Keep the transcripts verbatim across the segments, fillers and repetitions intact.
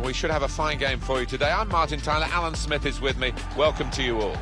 We should have a fine game for you today. I'm Martin Tyler. Alan Smith is with me. Welcome to you all.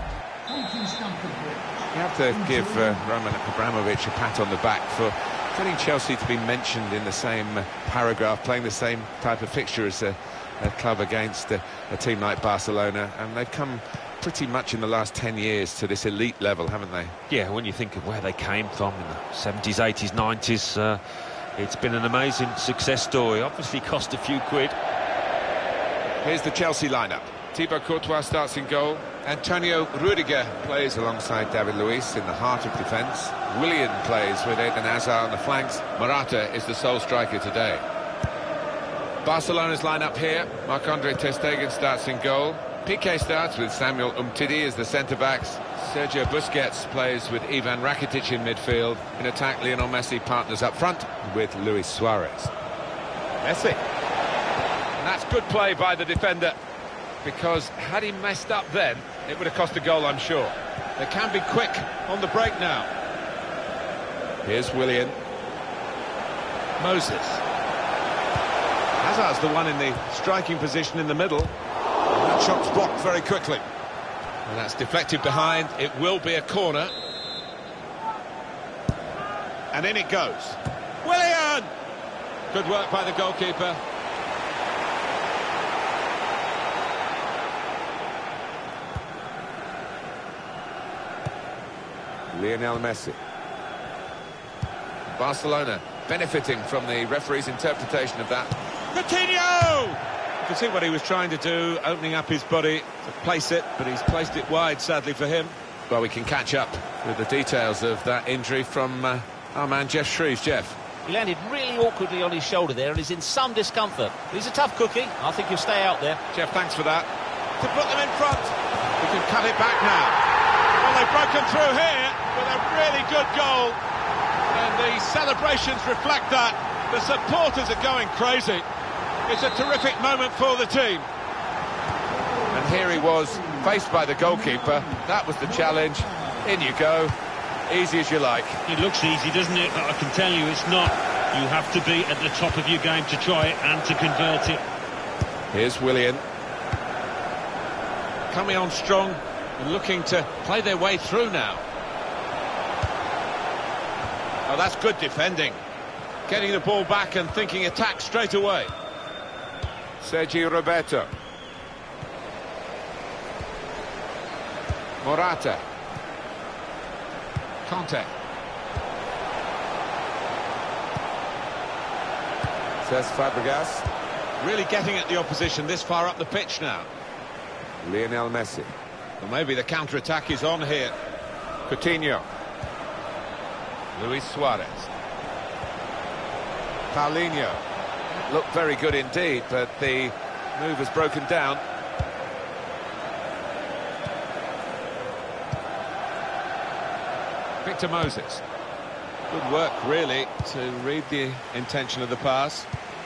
You have to give uh, Roman Abramovich a pat on the back for getting Chelsea to be mentioned in the same paragraph, playing the same type of fixture as a, a club against a, a team like Barcelona, and they've come pretty much in the last ten years to this elite level, haven't they? Yeah, when you think of where they came from in the seventies, eighties, nineties, uh, it's been an amazing success story. Obviously cost a few quid. Here's the Chelsea lineup. Thibaut Courtois starts in goal. Antonio Rudiger plays alongside David Luiz in the heart of defence. Willian plays with Eden Hazard on the flanks. Morata is the sole striker today. Barcelona's lineup here. Marc-Andre ter Stegen starts in goal. Piqué starts with Samuel Umtiti as the centre-backs. Sergio Busquets plays with Ivan Rakitic in midfield. In attack, Lionel Messi partners up front with Luis Suarez. Messi. And that's good play by the defender, because had he messed up then, it would have cost a goal, I'm sure. They can be quick on the break now. Here's Willian. Moses. Hazard's the one in the striking position in the middle. And that shot's blocked very quickly. And that's deflected behind. It will be a corner. And in it goes. Willian! Good work by the goalkeeper. Lionel Messi. Barcelona benefiting from the referee's interpretation of that. Coutinho! You can see what he was trying to do, opening up his body to place it, but he's placed it wide, sadly for him. Well, we can catch up with the details of that injury from uh, our man Jeff Shreves. Jeff. He landed really awkwardly on his shoulder there and is in some discomfort. He's a tough cookie. I think he'll stay out there. Jeff, thanks for that. To put them in front. We can cut it back now. Well, they've broken through here with a really good goal. And the celebrations reflect that. The supporters are going crazy. It's a terrific moment for the team. And here he was, faced by the goalkeeper. That was the challenge. In you go. Easy as you like. It looks easy, doesn't it? But I can tell you it's not. You have to be at the top of your game to try it and to convert it. Here's Willian. Coming on strong and looking to play their way through now. Oh, that's good defending. Getting the ball back and thinking attack straight away. Sergio Roberto. Morata. Conte. Cesc Fabregas. Really getting at the opposition this far up the pitch now. Lionel Messi. Well, maybe the counter-attack is on here. Coutinho. Luis Suarez. Paulinho. Looked very good indeed, but the move has broken down. Victor Moses. Good work, really, to read the intention of the pass.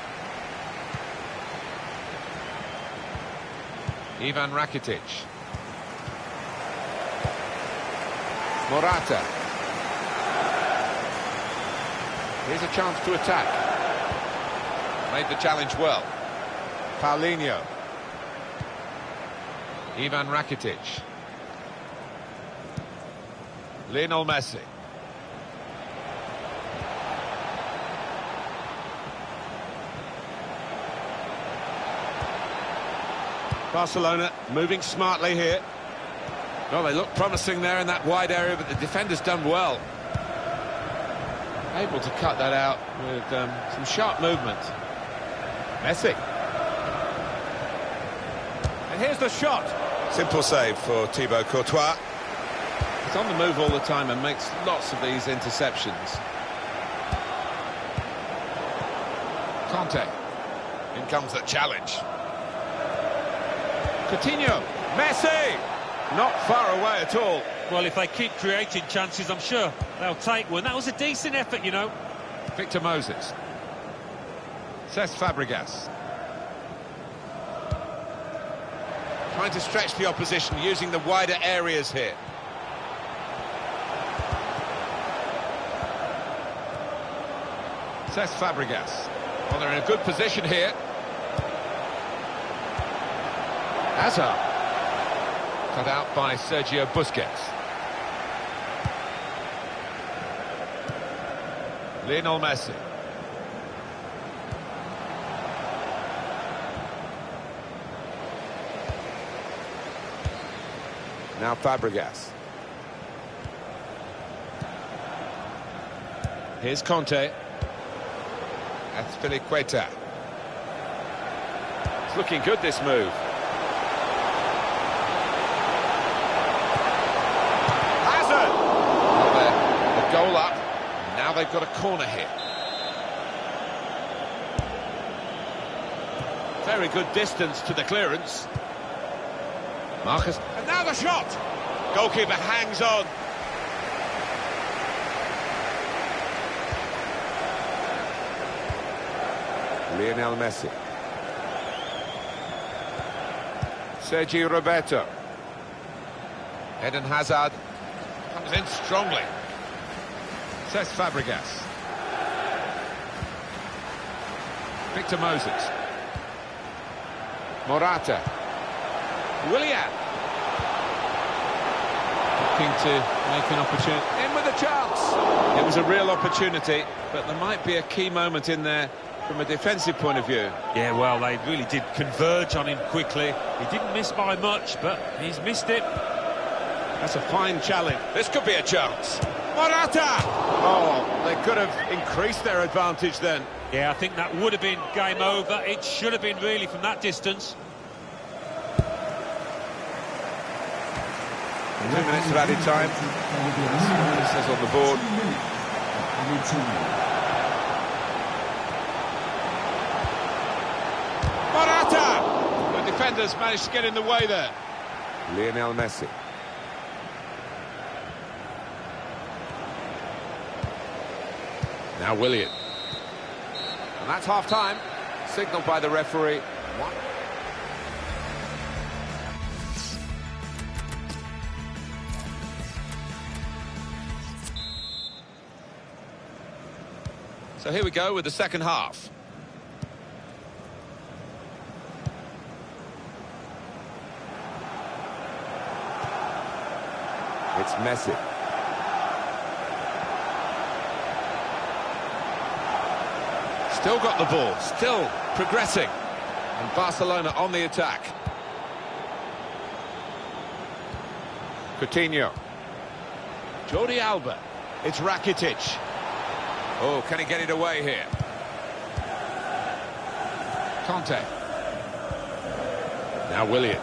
Ivan Rakitic. Morata. Here's a chance to attack. Made the challenge well. Paulinho. Ivan Rakitic. Lionel Messi. Barcelona moving smartly here. Well, they look promising there in that wide area, but the defender's done well. Able to cut that out with um, some sharp movement. Messi. And here's the shot. Simple save for Thibaut Courtois. He's on the move all the time and makes lots of these interceptions. Conte. In comes the challenge. Coutinho. Messi! Not far away at all. Well, if they keep creating chances, I'm sure they'll take one. That was a decent effort, you know. Victor Moses. Cesc Fabregas. Trying to stretch the opposition, using the wider areas here. Cesc Fabregas. Well, they're in a good position here. Hazard. Cut out by Sergio Busquets. Lionel Messi. Now Fabregas. Here's Conte. That's Filiqueta. It's looking good, this move. Hazard! Well, they're a goal up. Now they've got a corner here. Very good distance to the clearance. Marcus. And now the shot! Goalkeeper hangs on. Lionel Messi. Sergio Roberto. Eden Hazard comes in strongly. Cesc Fabregas. Victor Moses. Morata. Willian. Looking to make an opportunity. In with a chance. It was a real opportunity, but there might be a key moment in there from a defensive point of view. Yeah, well, they really did converge on him quickly. He didn't miss by much, but he's missed it. That's a fine challenge. This could be a chance. Morata! Oh, they could have increased their advantage then. Yeah, I think that would have been game over. It should have been really from that distance. Two minutes of added time. It says on the board. Morata! The defenders managed to get in the way there. Lionel Messi. Now Willian. And that's half-time. Signalled by the referee. One. So here we go with the second half. It's Messi. Still got the ball, still progressing. And Barcelona on the attack. Coutinho. Jordi Alba. It's Rakitic. Oh, can he get it away here? Conte. Now Willian.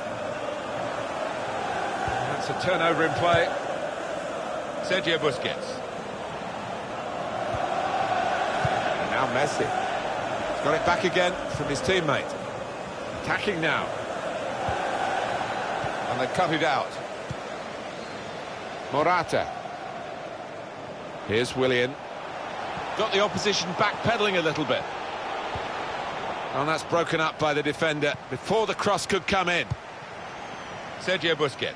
That's a turnover in play. Sergio Busquets. And now Messi. He's got it back again from his teammate. Attacking now. And they cut it out. Morata. Here's Willian. Got the opposition backpedaling a little bit. And that's broken up by the defender before the cross could come in. Sergio Busquets.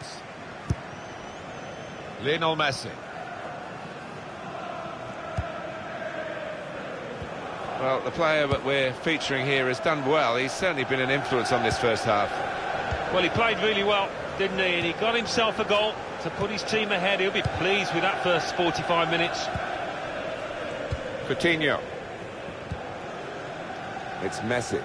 Lionel Messi. Well, the player that we're featuring here has done well. He's certainly been an influence on this first half. Well, he played really well, didn't he? And he got himself a goal to put his team ahead. He'll be pleased with that first forty-five minutes. Coutinho. It's Messi.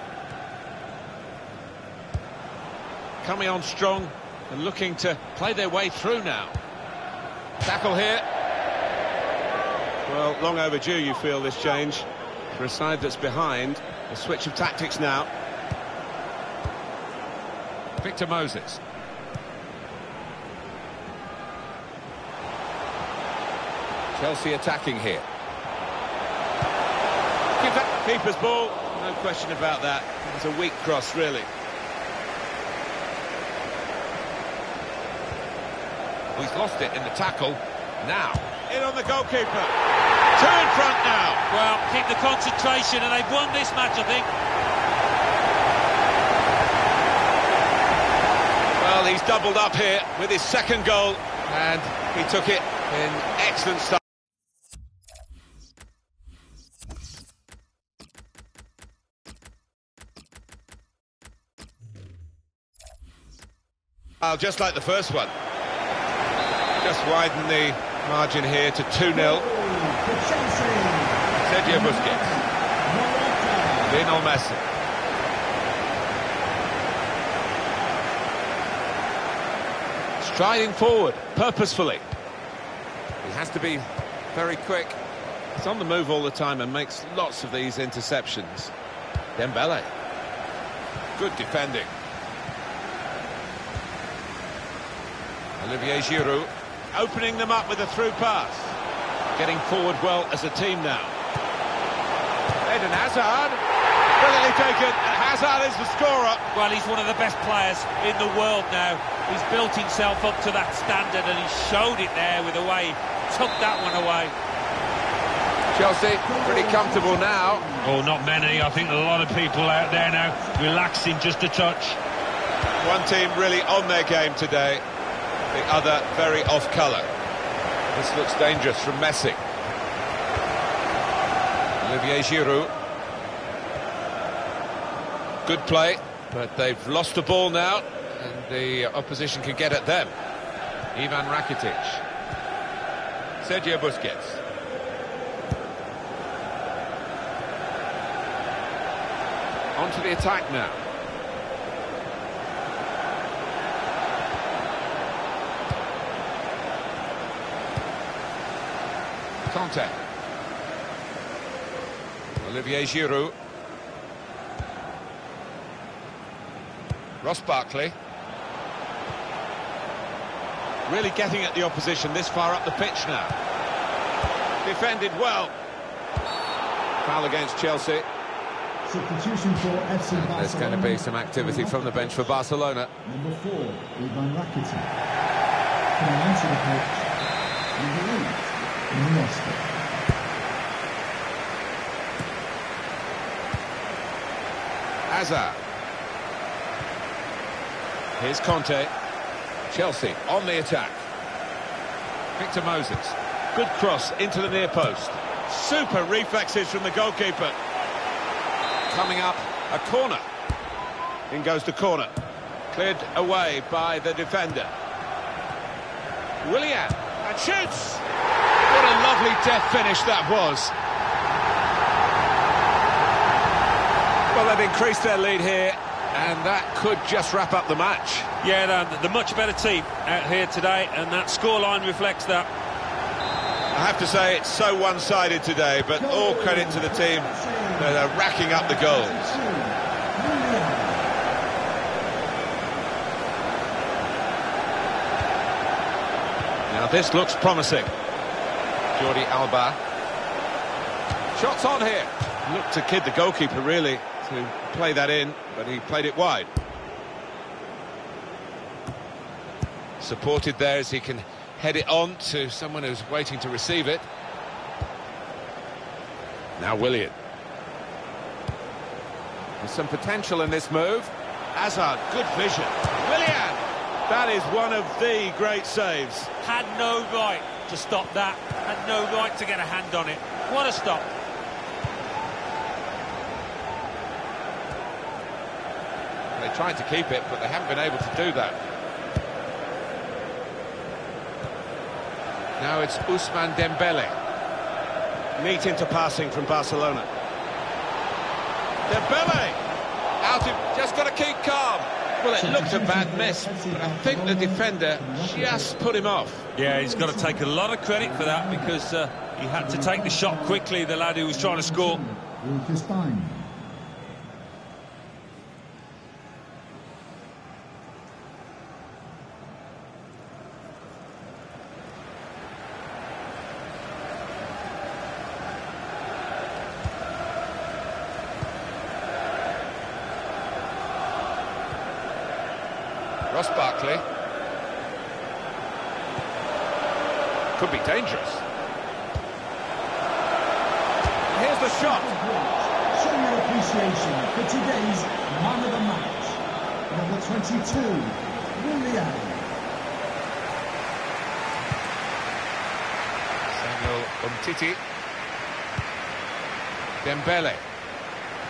Coming on strong and looking to play their way through now. Tackle here. Well, long overdue, you feel, this change. For a side that's behind, a switch of tactics now. Victor Moses. Chelsea attacking here. Keeper's ball, no question about that. It's a weak cross, really. He's lost it in the tackle. Now, in on the goalkeeper. Two in front now. Well, keep the concentration, and they've won this match, I think. Well, he's doubled up here with his second goal, and he took it in excellent style. Well, just like the first one. Just widen the margin here to two nil. Sergio Busquets. Lionel Messi. Striding forward, purposefully. He has to be very quick. He's on the move all the time and makes lots of these interceptions. Dembele. Good defending. Olivier Giroud. Opening them up with a through pass. Getting forward well as a team now. Eden Hazard. Brilliantly taken. And Hazard is the scorer. Well, he's one of the best players in the world now. He's built himself up to that standard and he showed it there with the way he took that one away. Chelsea pretty comfortable now. Oh, not many. I think a lot of people out there now relaxing just a touch. One team really on their game today. The other very off colour. This looks dangerous from Messi. Olivier Giroud. Good play, but they've lost the ball now, and the opposition can get at them. Ivan Rakitic. Sergio Busquets. On to the attack now. Conte. Olivier Giroud. Ross Barkley. Really getting at the opposition this far up the pitch now. Defended well. Foul against Chelsea. Substitution for F C Barcelona. There's going to be some activity from the bench for Barcelona. Number four, Ivan Rakitic. Coming onto the pitch, number eight, Iniesta. Hazard. Here's Conte. Chelsea on the attack. Victor Moses. Good cross into the near post. Super reflexes from the goalkeeper. Coming up, a corner. In goes the corner. Cleared away by the defender. Willian. And shoots! What a lovely death finish that was. Well, they've increased their lead here, and that could just wrap up the match. Yeah, they're the much better team out here today, and that scoreline reflects that. I have to say it's so one-sided today, but all credit to the team that are racking up the goals. Now this looks promising. Jordi Alba. Shots on here. Looked to kid the goalkeeper, really, to play that in, but he played it wide. Supported there as he can head it on to someone who's waiting to receive it. Now Willian. There's some potential in this move. Hazard, good vision. Willian! That is one of the great saves. Had no right to stop that. Had no right to get a hand on it. What a stop. They tried to keep it, but they haven't been able to do that. Now it's Ousmane Dembele. Neat into passing from Barcelona. Dembele! Out of, just got to keep calm. Well, it looked a bad miss, but I think the defender just put him off. Yeah, he's got to take a lot of credit for that because uh, he had to take the shot quickly, the lad who was trying to score. Lucas Digne. Ross Barkley. Could be dangerous. Here's the shot. Show your appreciation for today's man of the match. Number twenty-two, Willian. Samuel Umtiti. Dembele.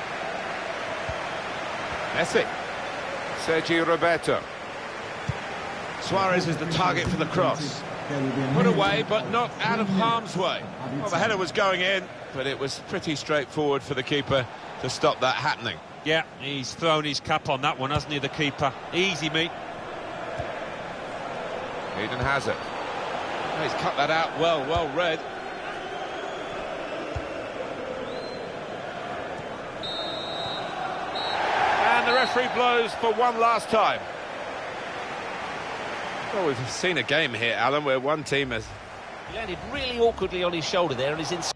Messi. Sergio Roberto. Suarez is the target for the cross. Put away, but not out of harm's way. Well, the header was going in, but it was pretty straightforward for the keeper to stop that happening. Yeah, he's thrown his cap on that one, hasn't he, the keeper? Easy, mate. Eden Hazard. He's cut that out well, well read. And the referee blows for one last time. Well, we've seen a game here, Alan, where one team has... He landed really awkwardly on his shoulder there and is in